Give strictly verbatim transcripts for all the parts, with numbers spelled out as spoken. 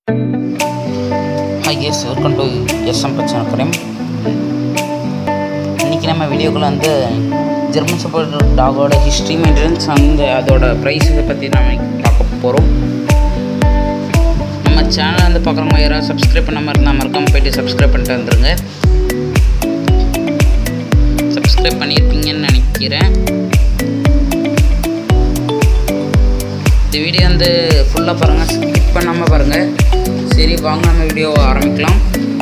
Hi guys, welcome to S M Pet Channel Frame. இன்னைக்கு நம்ம வீடியோக்குள்ள வந்து ஜெர்மன் ஷெப்பர்ட் டாகோட ஹிஸ்ட்ரி மெயின்டெனன்ஸ் அண்ட் அதோட ப்ரைஸ் இதை பற்றி நம்ம பார்க்க போகிறோம். நம்ம சேனலை வந்து பார்க்குறவங்க யாராவது சப்ஸ்கிரைப் பண்ணாமல் இருந்தால் மறக்காமல் போய்ட்டு சப்ஸ்கிரைப் பண்ணிட்டு வந்துடுங்க. சப்ஸ்கிரைப் பண்ணியிருப்பீங்கன்னு நினைக்கிறேன். இந்த வீடியோ வந்து ஃபுல்லாக பாருங்கள், ஸ்கிப் பண்ணாமல் பாருங்கள். சரி வாங்க நம்ம வீடியோவை ஆரம்பிக்கலாம்.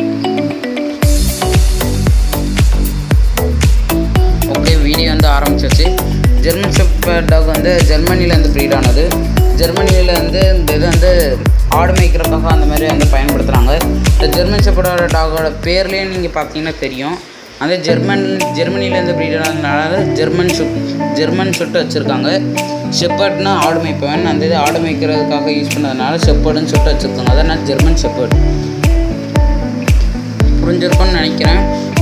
ஓகே, வீடியோ வந்து ஆரம்பிச்சாச்சு. ஜெர்மன் ஷெப்பர்ட் டாக் வந்து ஜெர்மனிலேருந்து ப்ரீட் ஆனது. ஜெர்மனியில் வந்து இந்த இது வந்து ஆடு மேய்க்கிறதுக்காக அந்த மாதிரி வந்து பயன்படுத்துகிறாங்க. இந்த ஜெர்மன் ஷெப்பர்டோட டாகோட பேர்லேயே நீங்கள் பார்த்தீங்கன்னா தெரியும். அந்த ஜெர்மன் ஜெர்மனிலேருந்து ப்ரீட் ஆனதுனால ஜெர்மன் ஷெப் ஜெர்மன் சொல்லிட்டு வச்சுருக்காங்க. ஷெப்பர்ட்னா ஆடு மேய்ப்பவன், அந்த இது ஆடு மேய்க்கிறதுக்காக யூஸ் பண்ணதுனால ஷெப்பர்டுன்னு சொல்லிட்டு வச்சுருக்காங்க. அதனால் ஜெர்மன் ஷெப்பர்ட். புரிஞ்சிருக்கும்னு நினைக்கிறேன்.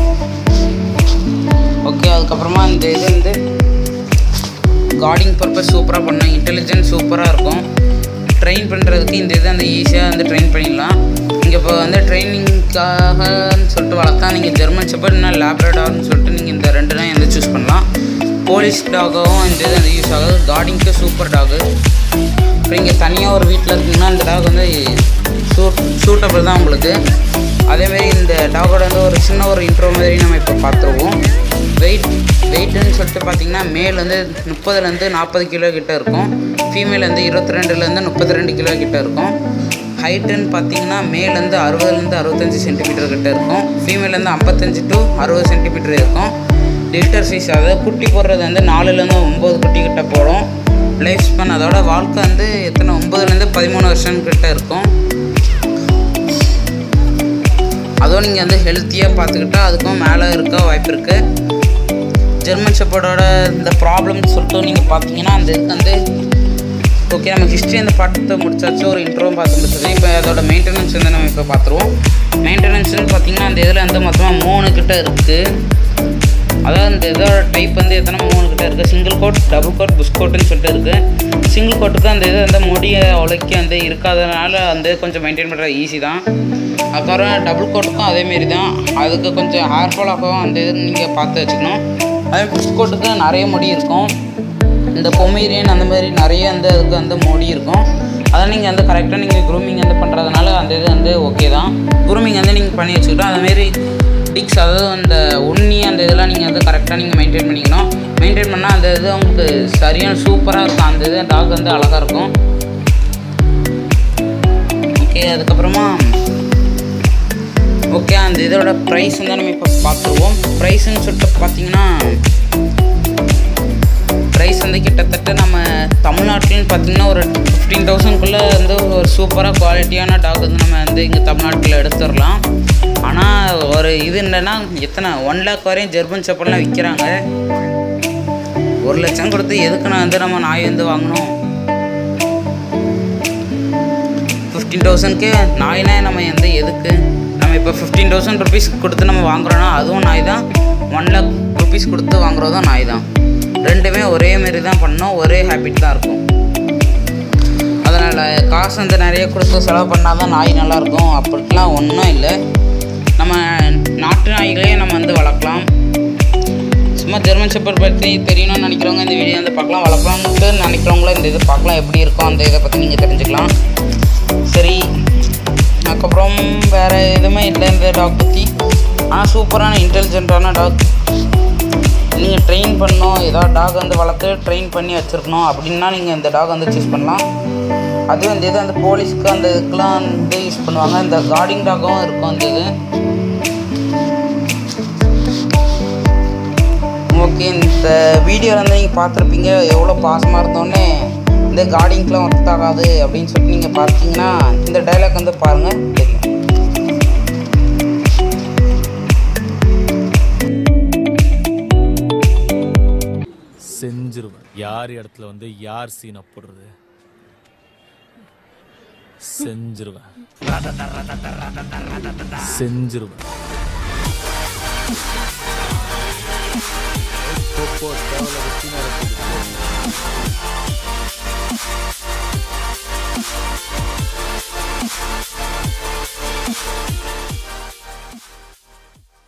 ஓகே, அதுக்கப்புறமா இந்த இது வந்து கார்டிங் பர்பஸ் சூப்பராக பண்ணோம். இன்டெலிஜென்ஸ் சூப்பராக இருக்கும். ட்ரெயின் பண்ணுறதுக்கு இந்த இது வந்து ஈஸியாக வந்து ட்ரெயின் பண்ணிடலாம். இங்கே இப்போ வந்து ட்ரைனிங்காகன்னு சொல்லிட்டு வளர்த்தா நீங்கள் ஜெர்மன் ஷெப்பர்ட் இல்லைனா லேப்ரடார்னு சொல்லிட்டு நீங்கள் இந்த ரெண்டு தான் வந்து சூஸ் பண்ணலாம். போலீஸ் டாகவும் இந்த இது வந்து யூஸ் ஆகுது. கார்டிங்க்கு சூப்பர் டாகு. இப்போ இங்கே தனியாக ஒரு வீட்டில் இருக்குங்கன்னா இந்த டாக் வந்து சூட் சூட்டபிள் தான் உங்களுக்கு. அதேமாரி இந்த டாகோட வந்து ஒரு சின்ன ஒரு இன்ட்ரோ மாதிரி நம்ம இப்போ பார்த்துருவோம். வெயிட் வெயிட்டுன்னு சொல்லிட்டு பார்த்திங்கன்னா மேல் வந்து முப்பதுலேருந்து நாற்பது கிலோ கிட்டே இருக்கும். ஃபீமேல் வந்து இருபத்தி ரெண்டுலேருந்து முப்பத்தி ரெண்டு கிலோ கிட்டே இருக்கும். ஹைட்டுன்னு பார்த்தீங்கன்னா மேல் வந்து அறுபதுலேருந்து அறுபத்தஞ்சி சென்டிமீட்டர் கிட்டே இருக்கும். ஃபீமேலேருந்து ஐம்பத்தஞ்சு டு அறுபது சென்டிமீட்டர் இருக்கும். லிட்டர் சைஸ், அதாவது குட்டி போடுறது வந்து நாலுலேருந்து ஒம்பது குட்டி கிட்ட போடும். லைஃப் ஸ்பேன் அதோட வாழ்க்கை வந்து எத்தனை ஒம்பதுலேருந்து பதிமூணு வருஷம் கிட்ட இருக்கும். அதுவும் நீங்கள் வந்து ஹெல்த்தியாக பார்த்துக்கிட்டா அதுக்கும் மேலே இருக்க வாய்ப்பு இருக்குது. ஜெர்மன் ஷெப்பர்டோட இந்த ப்ராப்ளம்னு சொல்லிட்டு நீங்கள் பார்த்தீங்கன்னா அந்த இதுக்கு வந்து ஓகே, நம்ம ஹிஸ்ட்ரி அந்த பாட்டத்தை முடிச்சாச்சு. ஒரு இன்ட்ரோவும் பார்த்து முடிச்சது. இப்போ அதோட மெயின்டெனன்ஸ் வந்து நம்ம இப்போ பார்த்துருவோம். மெயின்டெனன்ஸ்னு பார்த்தீங்கன்னா அந்த இதில் வந்து மொத்தமாக மூணு கிட்ட இருக்குது. அதாவது இந்த இதோட டைப் வந்து எத்தனை மூணு கிட்ட இருக்குது. சிங்கிள் கோட், டபுள் கோட், புஷ் கோட்டுன்னு சொல்லிட்டு இருக்குது. சிங்கிள் கோட்டுக்கு அந்த இது வந்து முடியை உழைக்கி வந்து இருக்காதனால வந்து கொஞ்சம் மெயின்டைன் பண்ணுறது ஈஸி தான். அதுக்கப்புறம் டபுள் கோட்டுக்கும் அதேமாரி தான். அதுக்கு கொஞ்சம் ஹேர்ஃபால் ஆகவும் அந்த இது நீங்கள் பார்த்து வச்சுக்கணும். அதே புஷ் கோட்டுக்கு நிறைய முடி இருக்கும். இந்த பொமேரியன் அந்த மாதிரி நிறைய வந்து அதுக்கு வந்து முடி இருக்கும். அதை நீங்கள் வந்து கரெக்டாக நீங்கள் க்ரூமிங் வந்து பண்ணுறதுனால அந்த இது வந்து ஓகே தான். க்ரூமிங் வந்து நீங்கள் பண்ணி வச்சுக்கிட்டோம். அதுமாரி டிக்ஸ், அதாவது அந்த உண்ணி அந்த இதெல்லாம் நீங்கள் வந்து கரெக்டாக நீங்கள் மெயின்டைன் பண்ணிக்கணும். மெயின்டைன் பண்ணால் அந்த இது உங்களுக்கு சரியான சூப்பராக இருக்கும். அந்த இது டாக் வந்து அழகாக இருக்கும். ஓகே, அதுக்கப்புறமா ஓகே அந்த இதோட ப்ரைஸ் வந்து நம்ம இப்போ பார்த்துருவோம். ப்ரைஸுன்னு சொல்லிட்டு பார்த்தீங்கன்னா ப்ரைஸ் வந்து கிட்டத்தட்ட நம்ம தமிழ்நாட்டில்னு பார்த்திங்கன்னா ஒரு ஃபிஃப்டீன் தௌசண்ட்குள்ளே வந்து ஒரு சூப்பராக குவாலிட்டியான டாக் வந்து நம்ம வந்து இங்கே தமிழ்நாட்டில் எடுத்துடலாம். ஆனால் ஒரு இது என்னென்னா எத்தனை ஒன் லேக் வரையும் ஜெர்மன் ஷெப்பர்ட்லாம் விற்கிறாங்க. ஒரு லட்சம் கொடுத்து எதுக்கு நான் வந்து நம்ம நாய் வந்து வாங்கணும்? ஃபிஃப்டீன் தௌசண்ட்க்கு நாய்னா நம்ம வந்து எதுக்கு நம்ம இப்போ ஃபிஃப்டீன் தௌசண்ட் ருபீஸ் கொடுத்து நம்ம வாங்குறோன்னா அதுவும் நாய் தான். ஒன் லேக் ருபீஸ் கொடுத்து வாங்குறதும் நாய் தான். ரெண்டுமே ஒரே மாரி தான் பண்ணோம். ஒரே ஹேபிட் தான் இருக்கும். அதனால் காசு வந்து நிறைய கொடுத்து செலவு பண்ணால் தான் நாய் நல்லாயிருக்கும் அப்படிலாம் ஒன்றும் இல்லை. நம்ம நாட்டு நாய்களே நம்ம வந்து வளர்க்கலாம். சும்மா ஜெர்மன் ஷெப்பர்ட் பற்றி தெரியணும்னு நினைக்கிறவங்க இந்த வீடியோ வந்து பார்க்கலாம். வளர்க்கலான்ட்டு நினைக்கிறவங்களும் இந்த இது பார்க்கலாம், எப்படி இருக்கும் அந்த இதை பற்றி நீங்கள் தெரிஞ்சுக்கலாம். சரி, அதுக்கப்புறம் வேறு எதுவுமே இல்லை இந்த டாக் பற்றி. ஆனால் சூப்பரான இன்டெலிஜென்ட்டான டாக். நீங்கள் ட்ரெயின் பண்ணணும், ஏதாவது டாக் வந்து வளர்த்து ட்ரெயின் பண்ணி வச்சுருக்கணும் அப்படின்னா நீங்கள் இந்த டாக் வந்து சூஸ் பண்ணலாம். அதுவும் இந்த இது அந்த போலீஸ்க்கு அந்த இதுக்கெலாம் வந்து யூஸ் பண்ணுவாங்க. இந்த கார்டிங் டாகும் இருக்கும் அந்த இது. ஓகே, இந்த வீடியோவில் வந்து நீங்கள் பார்த்துருப்பீங்க எவ்வளோ பாசமாக இருந்தோன்னே இந்த கார்டிங்க்கெலாம் ஒர்க் ஆகாது அப்படின்னு சொல்லிட்டு நீங்கள் பார்த்தீங்கன்னா இந்த டைலாக் வந்து பாருங்கள், தெரியும். செஞ்சிருவேன். யார் இடத்துல வந்து யார் சீனை போடுறது செஞ்சிருவேன் செஞ்சிருவேன்.